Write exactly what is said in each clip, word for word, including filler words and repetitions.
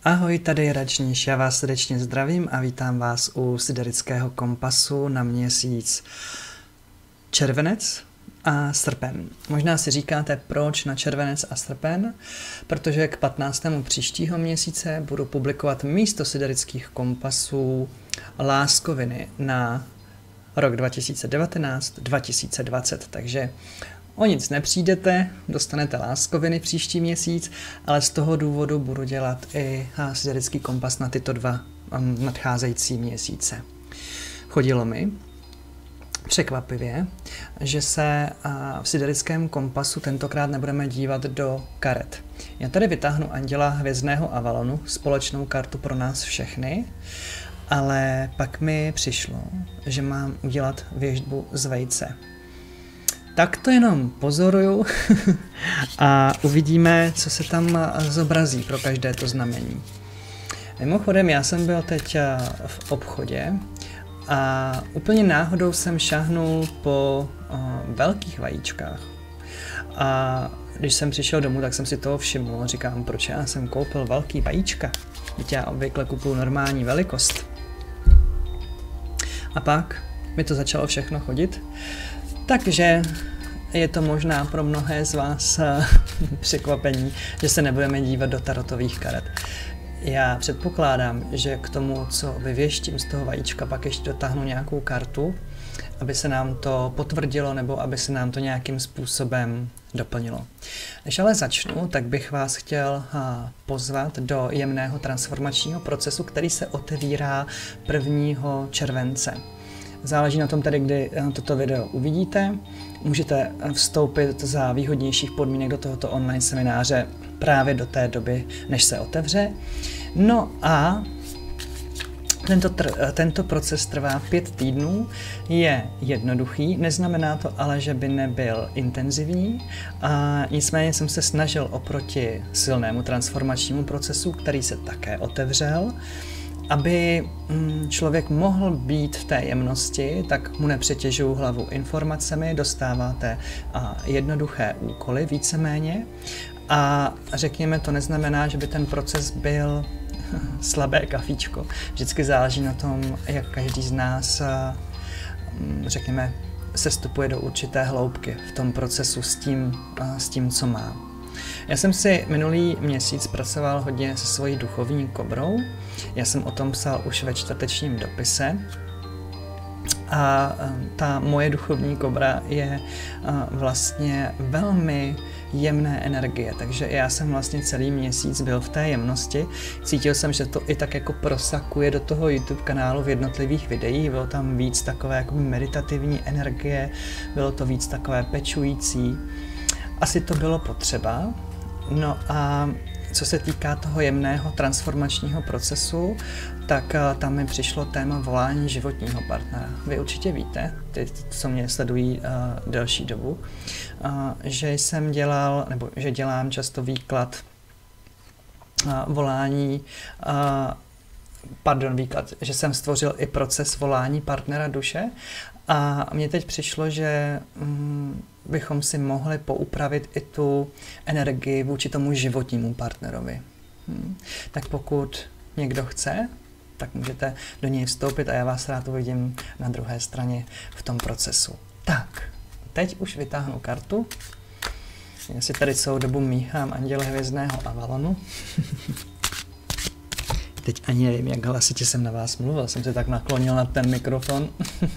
Ahoj, tady je Račníš, já vás srdečně zdravím a vítám vás u Siderického kompasu na měsíc červenec a srpen. Možná si říkáte, proč na červenec a srpen, protože k patnáctému příštího měsíce budu publikovat místo Siderických kompasů láskoviny na rok dva tisíce devatenáct dva tisíce dvacet, takže o nic nepřijdete, dostanete láskoviny příští měsíc, ale z toho důvodu budu dělat i Siderický kompas na tyto dva nadcházející měsíce. Chodilo mi překvapivě, že se v Siderickém kompasu tentokrát nebudeme dívat do karet. Já tady vytáhnu Anděla hvězdného Avalonu, společnou kartu pro nás všechny, ale pak mi přišlo, že mám udělat věštbu z vejce. Tak to jenom pozoruju a uvidíme, co se tam zobrazí pro každé to znamení. Mimochodem, já jsem byl teď v obchodě a úplně náhodou jsem šáhnul po velkých vajíčkách. A když jsem přišel domů, tak jsem si toho všiml. Říkám, proč já jsem koupil velký vajíčka? Teď já obvykle kupuju normální velikost. A pak mi to začalo všechno chodit. Takže je to možná pro mnohé z vás překvapení, že se nebudeme dívat do tarotových karet. Já předpokládám, že k tomu, co vyvěštím z toho vajíčka, pak ještě dotáhnu nějakou kartu, aby se nám to potvrdilo nebo aby se nám to nějakým způsobem doplnilo. Než ale začnu, tak bych vás chtěl pozvat do jemného transformačního procesu, který se otevírá prvního července. Záleží na tom tedy, kdy toto video uvidíte. Můžete vstoupit za výhodnějších podmínek do tohoto online semináře právě do té doby, než se otevře. No a tento, tento proces trvá pět týdnů, je jednoduchý, neznamená to ale, že by nebyl intenzivní. A nicméně jsem se snažil oproti silnému transformačnímu procesu, který se také otevřel, aby člověk mohl být v té jemnosti, tak mu nepřetěžuju hlavu informacemi, dostáváte jednoduché úkoly víceméně a řekněme, to neznamená, že by ten proces byl slabé kafíčko. Vždycky záleží na tom, jak každý z nás, řekněme, sestupuje do určité hloubky v tom procesu s tím, s tím, co má. Já jsem si minulý měsíc pracoval hodně se svojí duchovní kobrou. Já jsem o tom psal už ve čtvrtečním dopise. A ta moje duchovní kobra je vlastně velmi jemné energie, takže já jsem vlastně celý měsíc byl v té jemnosti. Cítil jsem, že to i tak jako prosakuje do toho YouTube kanálu v jednotlivých videích. Bylo tam víc takové jako meditativní energie, bylo to víc takové pečující. Asi to bylo potřeba. No a co se týká toho jemného transformačního procesu, tak tam mi přišlo téma volání životního partnera. Vy určitě víte, ty, co mě sledují uh, delší dobu, uh, že jsem dělal, nebo že dělám často výklad uh, volání, uh, pardon, výklad, že jsem stvořil i proces volání partnera duše a mně teď přišlo, že um, bychom si mohli poupravit i tu energii vůči tomu životnímu partnerovi. Hmm. Tak pokud někdo chce, tak můžete do něj vstoupit a já vás rád uvidím na druhé straně v tom procesu. Tak, teď už vytáhnu kartu. Já si tady celou dobu míchám Anděle hvězdného Avalonu. Teď ani nevím, jak hlasitě jsem na vás mluvil, jsem se tak naklonil na ten mikrofon.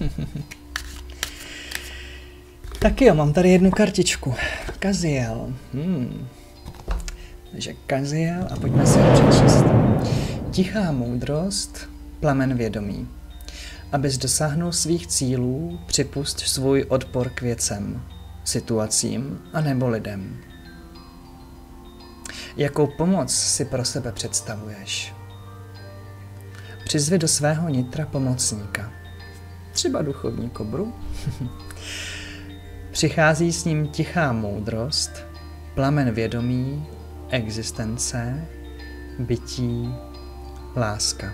Tak jo, mám tady jednu kartičku. Kaziel. Hmm. Takže Kaziel a pojďme si ho přečíst. Tichá moudrost, plamen vědomí. Abys dosáhnul svých cílů, připusť svůj odpor k věcem, situacím a nebo lidem. Jakou pomoc si pro sebe představuješ? Přizvi do svého nitra pomocníka. Třeba duchovní kobru. Přichází s ním tichá moudrost, plamen vědomí, existence, bytí, láska.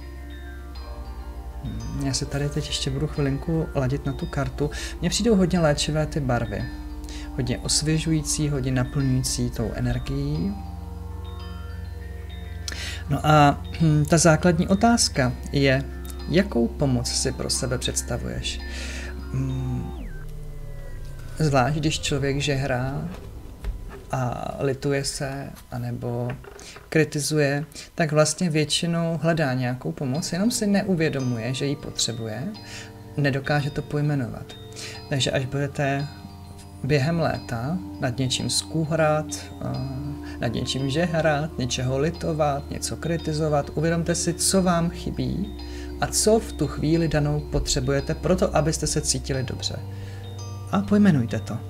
Já se tady teď ještě budu chvilinku ladit na tu kartu. Mně přijdou hodně léčivé ty barvy. Hodně osvěžující, hodně naplňující tou energií. No a hm, ta základní otázka je, jakou pomoc si pro sebe představuješ? Hm, zvlášť, když člověk žehrá a lituje se, anebo kritizuje, tak vlastně většinou hledá nějakou pomoc, jenom si neuvědomuje, že ji potřebuje, nedokáže to pojmenovat. Takže až budete během léta nad něčím skůhrat, nad něčím žehrat, něčeho litovat, něco kritizovat, uvědomte si, co vám chybí a co v tu chvíli danou potřebujete proto, abyste se cítili dobře. A pojmenujte to.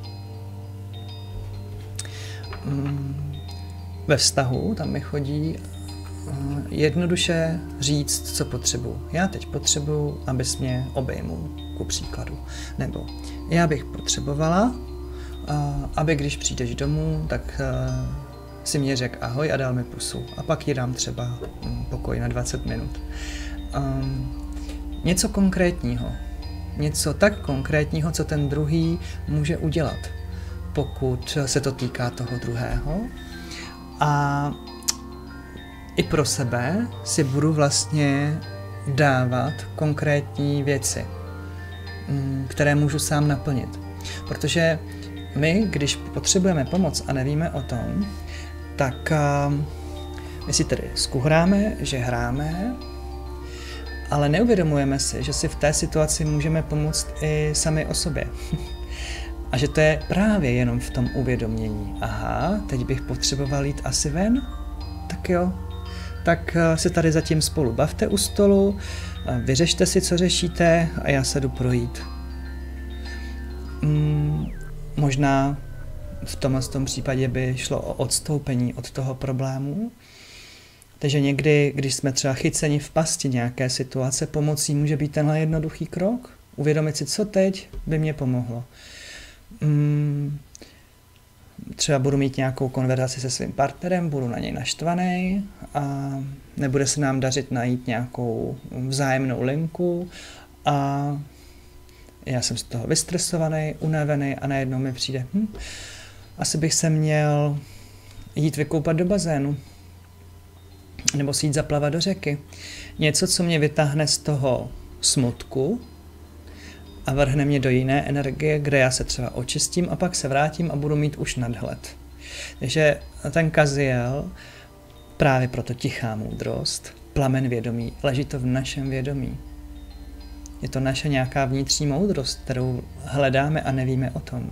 Ve vztahu tam mi chodí jednoduše říct, co potřebuji. Já teď potřebuji, abys mě obejmul, ku příkladu. Nebo já bych potřebovala, aby když přijdeš domů, tak si mě řekl ahoj a dal mi pusu. A pak ji dám třeba pokoj na dvacet minut. Um, něco konkrétního. Něco tak konkrétního, co ten druhý může udělat, pokud se to týká toho druhého. A i pro sebe si budu vlastně dávat konkrétní věci, které můžu sám naplnit. Protože my, když potřebujeme pomoc a nevíme o tom, tak my si tedy skuhráme, že hráme, ale neuvědomujeme si, že si v té situaci můžeme pomoct i sami o sobě. A že to je právě jenom v tom uvědomění. Aha, teď bych potřeboval jít asi ven? Tak jo. Tak se tady zatím spolu bavte u stolu, vyřešte si, co řešíte a já se jdu projít. Hmm, možná v tomhle tom případě by šlo o odstoupení od toho problému. Takže někdy, když jsme třeba chyceni v pasti nějaké situace, pomocí může být tenhle jednoduchý krok. Uvědomit si, co teď by mě pomohlo. Hmm, třeba budu mít nějakou konverzaci se svým partnerem, budu na něj naštvaný a nebude se nám dařit najít nějakou vzájemnou linku a já jsem z toho vystresovaný, unavený a najednou mi přijde, hm, asi bych se měl jít vykoupat do bazénu nebo si jít zaplavat do řeky. Něco, co mě vytáhne z toho smutku a vrhne mě do jiné energie, kde já se třeba očistím a pak se vrátím a budu mít už nadhled. Takže ten Kaziel, právě proto tichá moudrost, plamen vědomí, leží to v našem vědomí. Je to naše nějaká vnitřní moudrost, kterou hledáme a nevíme o tom.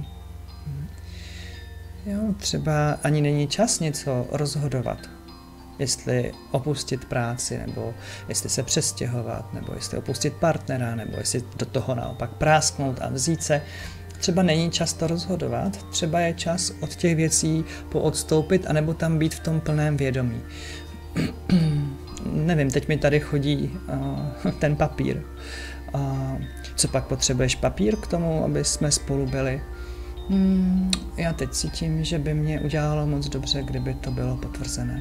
Jo, třeba ani není čas něco rozhodovat. Jestli opustit práci, nebo jestli se přestěhovat, nebo jestli opustit partnera, nebo jestli do toho naopak prásknout a vzít se. Třeba není čas to rozhodovat, třeba je čas od těch věcí poodstoupit, anebo tam být v tom plném vědomí. Nevím, teď mi tady chodí uh, ten papír. Uh, co pak potřebuješ papír k tomu, aby jsme spolu byli? Hmm, já teď cítím, že by mě udělalo moc dobře, kdyby to bylo potvrzené.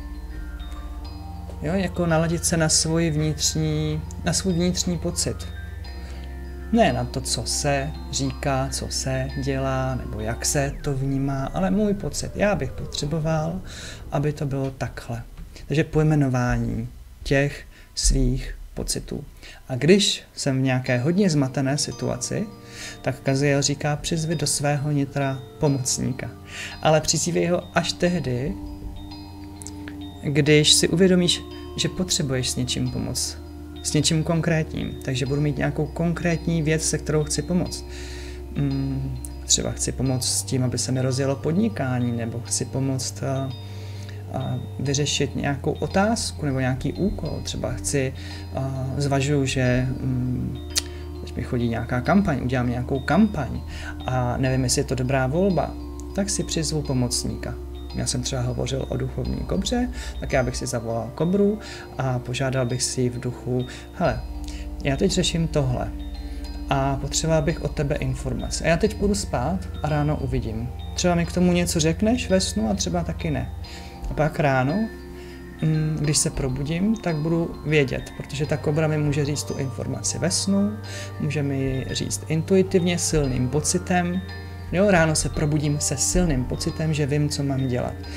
Jo, jako naladit se na svůj vnitřní, na svůj vnitřní pocit. Ne na to, co se říká, co se dělá, nebo jak se to vnímá, ale můj pocit. Já bych potřeboval, aby to bylo takhle. Takže pojmenování těch svých pocitů. A když jsem v nějaké hodně zmatené situaci, tak Kaziel říká, přizvi do svého nitra pomocníka. Ale přizývej ho až tehdy, když si uvědomíš, že potřebuješ s něčím pomoct. S něčím konkrétním. Takže budu mít nějakou konkrétní věc, se kterou chci pomoct. Hmm, třeba chci pomoct s tím, aby se mi rozjelo podnikání, nebo chci pomoct a, a vyřešit nějakou otázku nebo nějaký úkol. Třeba chci, a, zvažuji, že hmm, teď mi chodí nějaká kampaň, udělám nějakou kampaň a nevím, jestli je to dobrá volba, tak si přizvu pomocníka. Já jsem třeba hovořil o duchovní kobře, tak já bych si zavolal kobru a požádal bych si v duchu, hele, já teď řeším tohle a potřeboval bych od tebe informace. A já teď půjdu spát a ráno uvidím. Třeba mi k tomu něco řekneš ve snu a třeba taky ne. A pak ráno, když se probudím, tak budu vědět, protože ta kobra mi může říct tu informaci ve snu, může mi ji říct intuitivně, silným pocitem. Jo, ráno se probudím se silným pocitem, že vím, co mám dělat.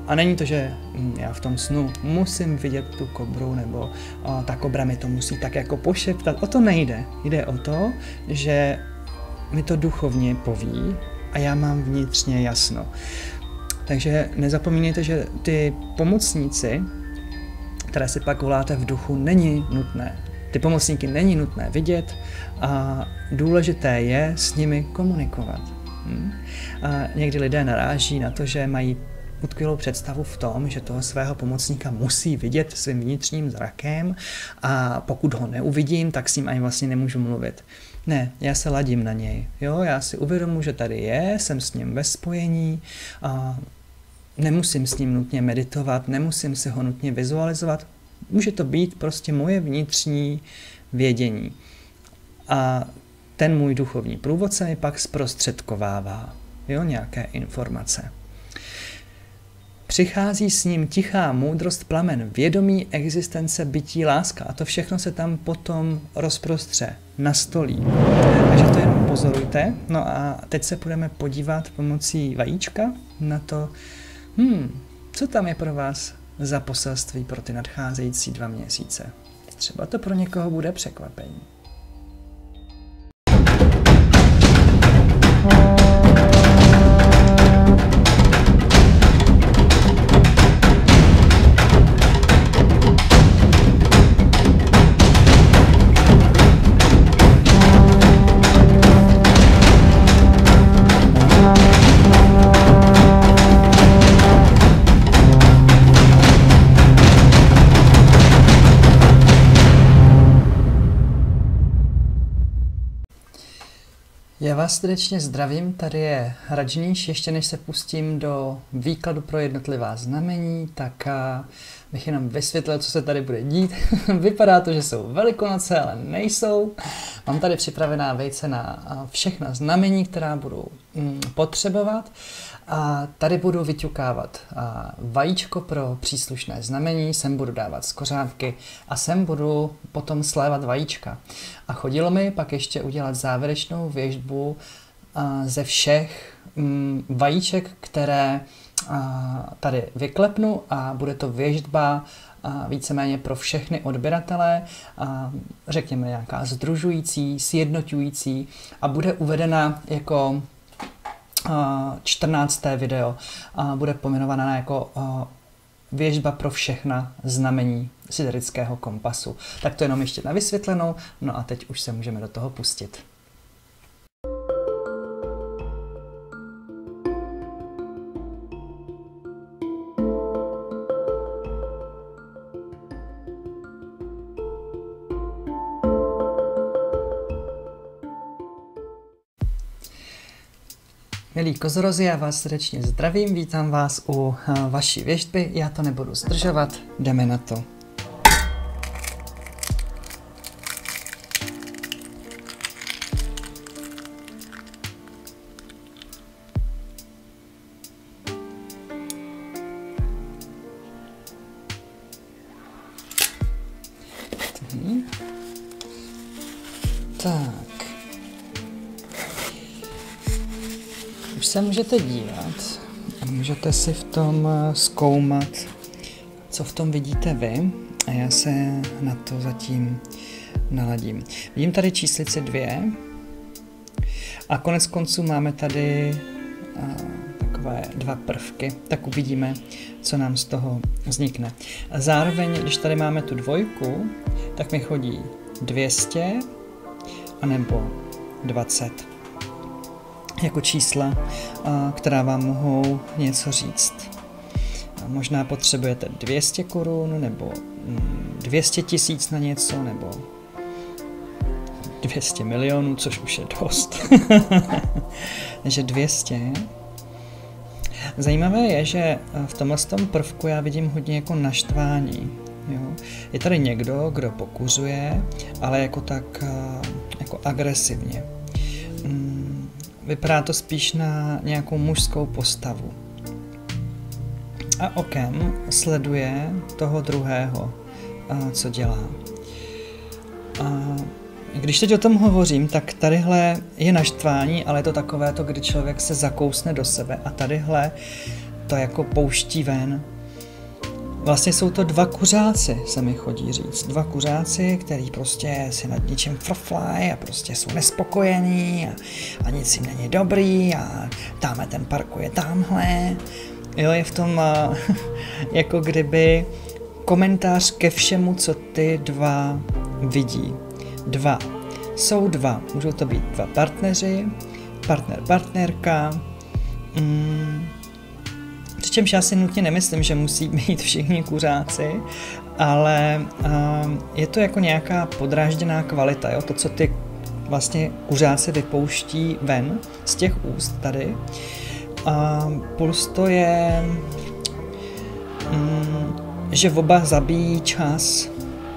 A není to, že já v tom snu musím vidět tu kobru, nebo o, ta kobra mi to musí tak jako pošeptat. O to nejde. Jde o to, že mi to duchovně poví a já mám vnitřně jasno. Takže nezapomínejte, že ty pomocníci, které si pak voláte v duchu, není nutné. Ty pomocníky není nutné vidět a důležité je s nimi komunikovat. Hm? A někdy lidé naráží na to, že mají utkvělou představu v tom, že toho svého pomocníka musí vidět svým vnitřním zrakem a pokud ho neuvidím, tak s ním ani vlastně nemůžu mluvit. Ne, já se ladím na něj. Jo? Já si uvědomuji, že tady je, jsem s ním ve spojení a nemusím s ním nutně meditovat, nemusím si ho nutně vizualizovat. Může to být prostě moje vnitřní vědění. A ten můj duchovní průvodce mi pak zprostředkovává, jo, nějaké informace. Přichází s ním tichá moudrost, plamen, vědomí, existence, bytí, láska. A to všechno se tam potom rozprostře, nastolí. Takže to jenom pozorujte. No a teď se budeme podívat pomocí vajíčka na to, hmm, co tam je pro vás za poselství pro ty nadcházející dva měsíce. Třeba to pro někoho bude překvapení. Já vás srdečně zdravím, tady je Rajníš. Ještě než se pustím do výkladu pro jednotlivá znamení, tak bych jenom vysvětlil, co se tady bude dít. Vypadá to, že jsou Velikonoce, ale nejsou. Mám tady připravená vejce na všechna znamení, která budu potřebovat. A tady budu vyťukávat vajíčko pro příslušné znamení, sem budu dávat skořápky a sem budu potom slévat vajíčka. A chodilo mi pak ještě udělat závěrečnou věštbu ze všech vajíček, které tady vyklepnu a bude to věštba víceméně pro všechny odběratele, řekněme nějaká sdružující, sjednoťující a bude uvedena jako čtrnácté video a bude pojmenovaná jako věštba pro všechna znamení siderického kompasu. Tak to jenom ještě na vysvětlenou, no a teď už se můžeme do toho pustit. Milí kozorozi, já vás srdečně zdravím, vítám vás u uh, vaší věštby, já to nebudu zdržovat, jdeme na to. Hmm. Tak. Už se můžete dívat a můžete si v tom zkoumat, co v tom vidíte vy a já se na to zatím naladím. Vidím tady číslici dvě a konec konců máme tady a, takové dva prvky, tak uvidíme, co nám z toho vznikne. A zároveň, když tady máme tu dvojku, tak mi chodí dvě stě anebo dvacet. Jako čísla, která vám mohou něco říct. Možná potřebujete dvě stě korun, nebo dvě stě tisíc na něco, nebo dvě stě milionů, což už je dost. Takže dvě stě. Zajímavé je, že v tomhle tom prvku já vidím hodně jako naštvání. Jo? Je tady někdo, kdo pokuřuje, ale jako tak jako agresivně. Vypadá to spíš na nějakou mužskou postavu. A okem sleduje toho druhého, co dělá. A když teď o tom hovořím, tak tadyhle je naštvání, ale je to takové to, kdy člověk se zakousne do sebe. A tadyhle to jako pouští ven. Vlastně jsou to dva kuřáci, se mi chodí říct. Dva kuřáci, který prostě si nad něčím frflají a prostě jsou nespokojení a, a nic jim není dobrý a tamhle ten parkuje tamhle. Jo, je v tom uh, jako kdyby komentář ke všemu, co ty dva vidí. Dva. Jsou dva. Můžou to být dva partneři, partner, partnerka. Mm. Přičemž já si nutně nemyslím, že musí být všichni kuřáci, ale uh, je to jako nějaká podrážděná kvalita, jo? To, co ty vlastně kuřáci vypouští ven z těch úst tady. A plus to je, mm, že oba zabíjí čas.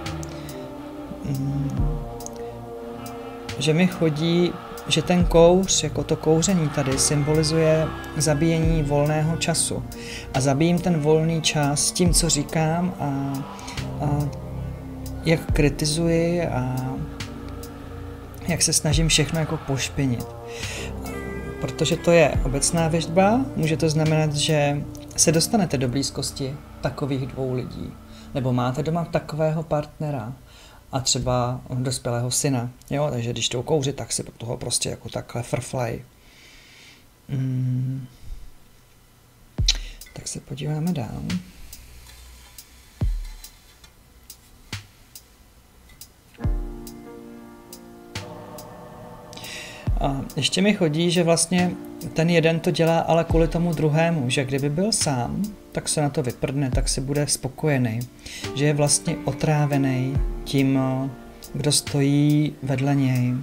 Mm, že mi chodí, že ten kouř, jako to kouření tady, symbolizuje zabíjení volného času. A zabijím ten volný čas tím, co říkám a, a jak kritizuji a jak se snažím všechno jako pošpinit. Protože to je obecná věštba, může to znamenat, že se dostanete do blízkosti takových dvou lidí. Nebo máte doma takového partnera a třeba dospělého syna. Jo? Takže když jdou kouřit, tak si toho prostě jako takhle frflaj. Hmm. Tak se podíváme dál. A ještě mi chodí, že vlastně ten jeden to dělá ale kvůli tomu druhému, že kdyby byl sám, tak se na to vyprdne, tak si bude spokojený. Že je vlastně otrávený tím, kdo stojí vedle něj.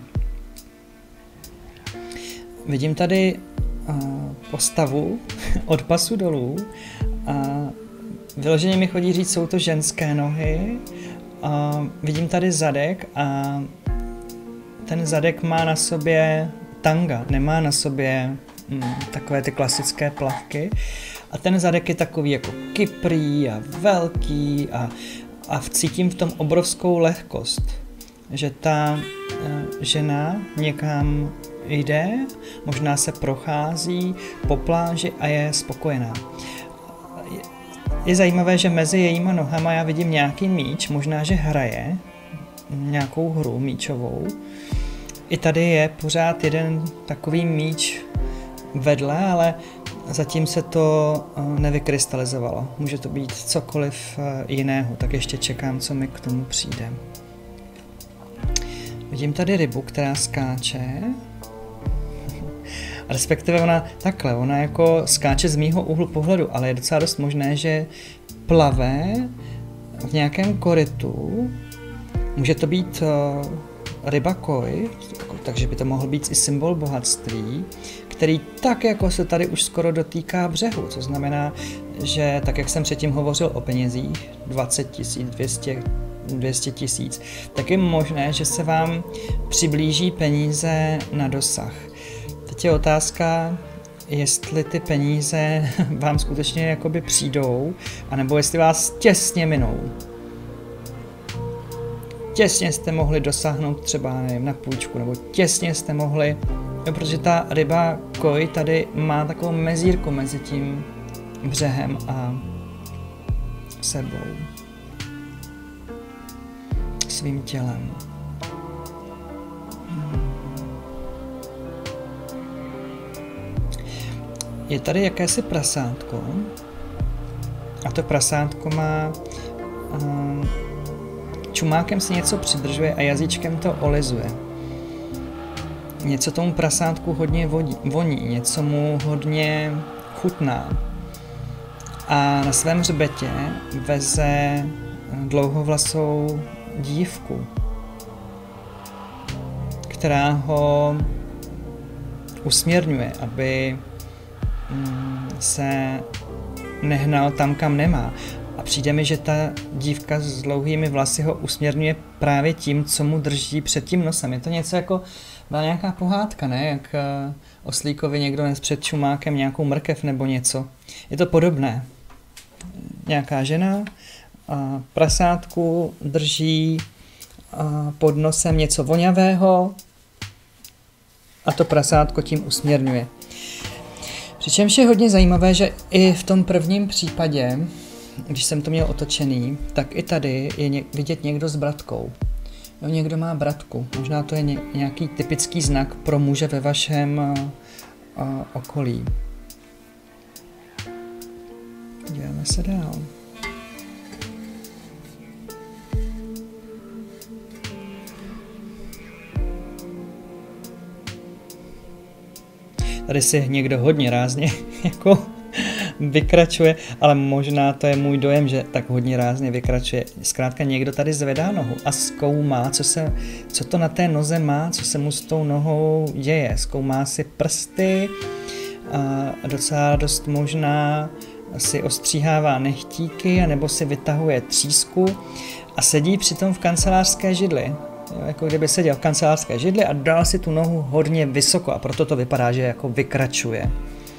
Vidím tady postavu od pasu dolů a vyloženě mi chodí říct, jsou to ženské nohy. A vidím tady zadek a ten zadek má na sobě tanga, nemá na sobě mm, takové ty klasické plavky. A ten zadek je takový jako kyprý a velký a, a cítím v tom obrovskou lehkost. Že ta e, žena někam jde, možná se prochází po pláži a je spokojená. Je, je zajímavé, že mezi jejíma nohama já vidím nějaký míč, možná, že hraje nějakou hru míčovou. I tady je pořád jeden takový míč vedle, ale zatím se to nevykrystalizovalo. Může to být cokoliv jiného, tak ještě čekám, co mi k tomu přijde. Vidím tady rybu, která skáče. Respektive ona takhle, ona jako skáče z mýho úhlu pohledu, ale je docela dost možné, že plave v nějakém korytu. Může to být ryba koi, takže by to mohl být i symbol bohatství, který tak jako se tady už skoro dotýká břehu, co znamená, že tak jak jsem předtím hovořil o penězích, dvacet tisíc, dvě stě tisíc, tak je možné, že se vám přiblíží peníze na dosah. Teď je otázka, jestli ty peníze vám skutečně jakoby přijdou, anebo jestli vás těsně minou. Těsně jste mohli dosáhnout třeba nevím, na půjčku, nebo těsně jste mohli, jo, protože ta ryba koi tady má takovou mezírku mezi tím břehem a sebou, svým tělem. Je tady jakési prasátko a to prasátko má uh, čumákem si něco přidržuje a jazyčkem to olizuje. Něco tomu prasátku hodně vodí, voní, něco mu hodně chutná. A na svém hřbetě veze dlouhovlasou dívku, která ho usměrňuje, aby se nehnal tam, kam nemá. A přijde mi, že ta dívka s dlouhými vlasy ho usměrňuje právě tím, co mu drží před tím nosem. Je to něco jako, byla nějaká pohádka, ne? Jak uh, oslíkovi někdo nes před čumákem nějakou mrkev nebo něco. Je to podobné. Nějaká žena uh, prasátku drží uh, pod nosem něco voňavého a to prasátko tím usměrňuje. Přičemž je hodně zajímavé, že i v tom prvním případě, když jsem to měl otočený, tak i tady je ně- vidět někdo s bratkou. Jo, někdo má bratku. Možná to je ně- nějaký typický znak pro muže ve vašem a, a, okolí. Díváme se dál. Tady si někdo hodně rázně jako vykračuje, ale možná to je můj dojem, že tak hodně rázně vykračuje. Zkrátka někdo tady zvedá nohu a zkoumá, co, se, co to na té noze má, co se mu s tou nohou děje. Zkoumá si prsty a docela dost možná si ostříhává nechtíky anebo si vytahuje třísku a sedí přitom v kancelářské židli. Jo, jako kdyby seděl v kancelářské židli a dal si tu nohu hodně vysoko a proto to vypadá, že jako vykračuje.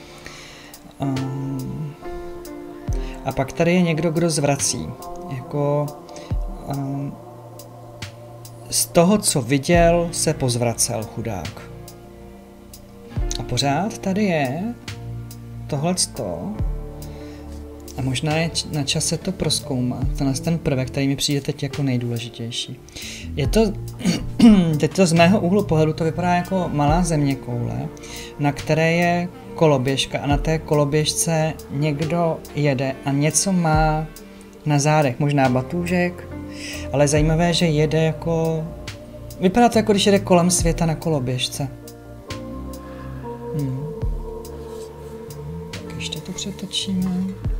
Um, a pak tady je někdo, kdo zvrací. Jako um, z toho, co viděl, se pozvracel chudák. A pořád tady je tohleto. A možná je na čase to prozkoumat. Tenhle ten prvek, který mi přijde teď jako nejdůležitější. Je to, teď to z mého úhlu pohledu to vypadá jako malá zeměkoule, na které je koloběžka a na té koloběžce někdo jede a něco má na zádech, možná batůžek, ale zajímavé, že jede jako... Vypadá to jako když jede kolem světa na koloběžce. Hmm. Tak ještě to přetočíme.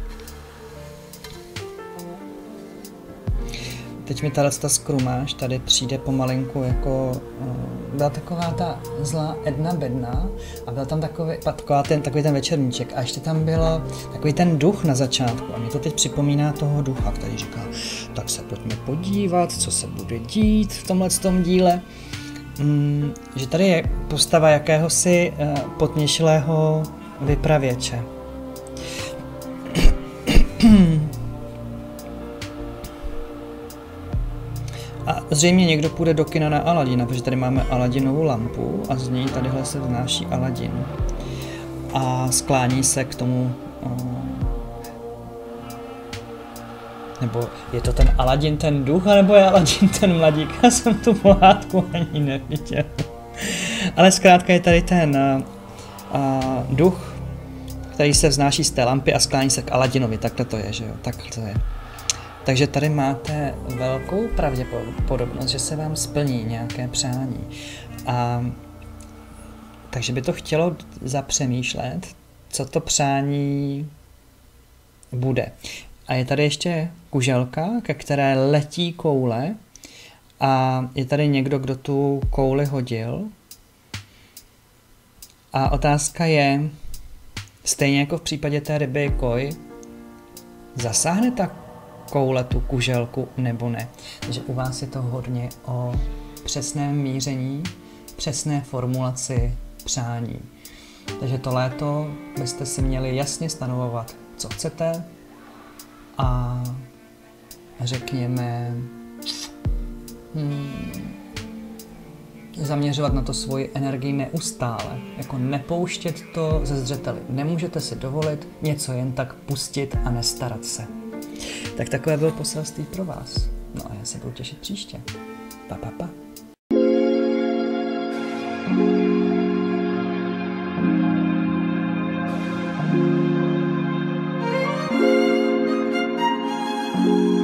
Teď mi tato skrumáž tady přijde pomalinku jako, uh, byla taková ta zlá Edna Bedna a byl tam takový, taková ten, takový ten večerníček a ještě tam byl takový ten duch na začátku a mě to teď připomíná toho ducha, který říká, tak se pojďme podívat, co se bude dít v tomhletom díle. Mm, že tady je postava jakéhosi uh, potměšilého vypravěče. A zřejmě někdo půjde do kina na Aladina, protože tady máme Aladinovu lampu a z ní tadyhle se vnáší Aladin. A sklání se k tomu... Nebo je to ten Aladin ten duch, nebo je Aladin ten mladík? Já jsem tu pohádku ani neviděl. Ale zkrátka je tady ten uh, duch, který se vznáší z té lampy a sklání se k Aladinovi. Takhle to je, že jo? Takhle to je. Takže tady máte velkou pravděpodobnost, že se vám splní nějaké přání. A, takže by to chtělo zapřemýšlet, co to přání bude. A je tady ještě kuželka, ke které letí koule a je tady někdo, kdo tu kouli hodil. A otázka je, stejně jako v případě té ryby koi, zasáhne ta koule tu kuželku nebo ne. Takže u vás je to hodně o přesném míření, přesné formulaci přání. Takže to léto byste si měli jasně stanovovat, co chcete a řekněme hmm, zaměřovat na to svoji energii neustále, jako nepouštět to ze zřetele. Nemůžete si dovolit něco jen tak pustit a nestarat se. Tak takové bylo poselství pro vás. No a já se budu těšit příště. Pa, pa, pa. Thank you.